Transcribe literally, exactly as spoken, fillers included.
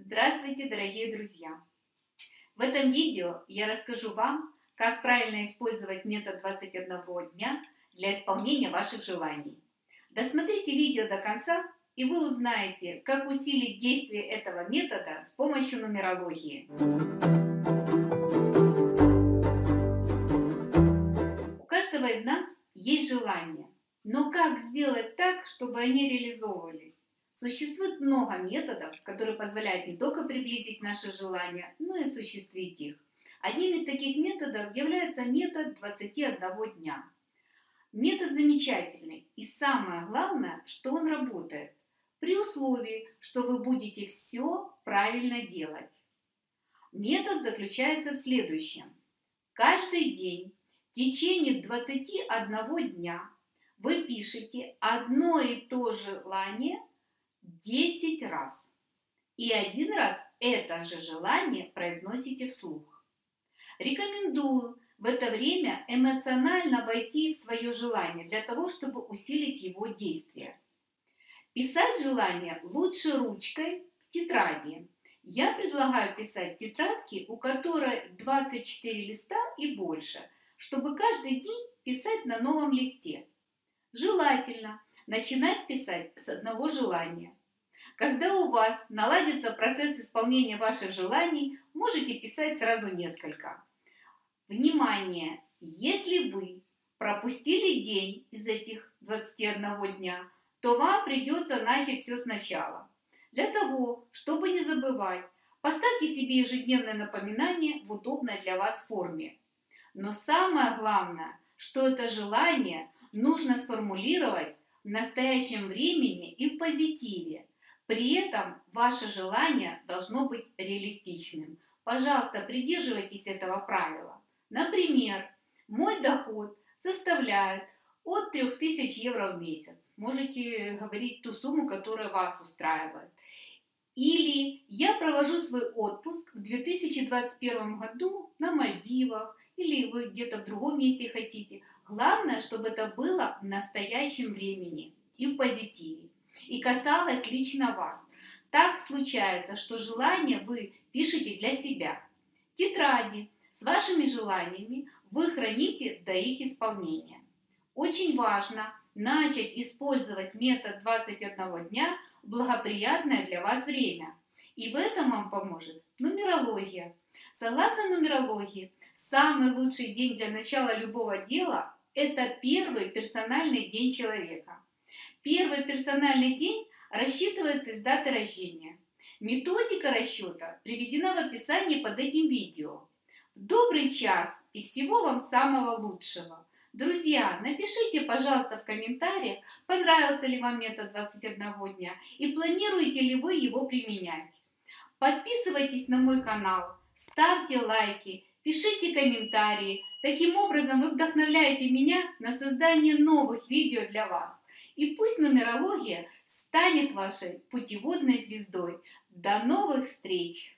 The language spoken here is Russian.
Здравствуйте, дорогие друзья! В этом видео я расскажу вам, как правильно использовать метод двадцать одного дня для исполнения ваших желаний. Досмотрите видео до конца, и вы узнаете, как усилить действие этого метода с помощью нумерологии. У каждого из нас есть желания, но как сделать так, чтобы они реализовывались? Существует много методов, которые позволяют не только приблизить наши желания, но и осуществить их. Одним из таких методов является метод двадцати одного дня. Метод замечательный, и самое главное, что он работает, при условии, что вы будете все правильно делать. Метод заключается в следующем. Каждый день в течение двадцати одного дня вы пишете одно и то же желание десять раз. И один раз это же желание произносите вслух. Рекомендую в это время эмоционально войти в свое желание для того, чтобы усилить его действие. Писать желание лучше ручкой в тетради. Я предлагаю писать тетрадки, у которой двадцать четыре листа и больше, чтобы каждый день писать на новом листе. Желательно начинать писать с одного желания. Когда у вас наладится процесс исполнения ваших желаний, можете писать сразу несколько. Внимание! Если вы пропустили день из этих двадцати одного дня, то вам придется начать все сначала. Для того, чтобы не забывать, поставьте себе ежедневное напоминание в удобной для вас форме. Но самое главное, что это желание нужно сформулировать в настоящем времени и в позитиве. При этом ваше желание должно быть реалистичным. Пожалуйста, придерживайтесь этого правила. Например, мой доход составляет от трёх тысяч евро в месяц. Можете говорить ту сумму, которая вас устраивает. Или я провожу свой отпуск в две тысячи двадцать первом году на Мальдивах, или вы где-то в другом месте хотите. Главное, чтобы это было в настоящем времени и в позитиве. И касалось лично вас. Так случается, что желания вы пишете для себя. Тетради с вашими желаниями вы храните до их исполнения. Очень важно начать использовать метод двадцать одного дня в благоприятное для вас время. И в этом вам поможет нумерология. Согласно нумерологии, самый лучший день для начала любого дела – это первый персональный день человека. Первый персональный день рассчитывается из даты рождения. Методика расчета приведена в описании под этим видео. Добрый час и всего вам самого лучшего! Друзья, напишите, пожалуйста, в комментариях, понравился ли вам метод двадцать одного дня и планируете ли вы его применять. Подписывайтесь на мой канал, ставьте лайки, пишите комментарии. Таким образом вы вдохновляете меня на создание новых видео для вас. И пусть нумерология станет вашей путеводной звездой. До новых встреч!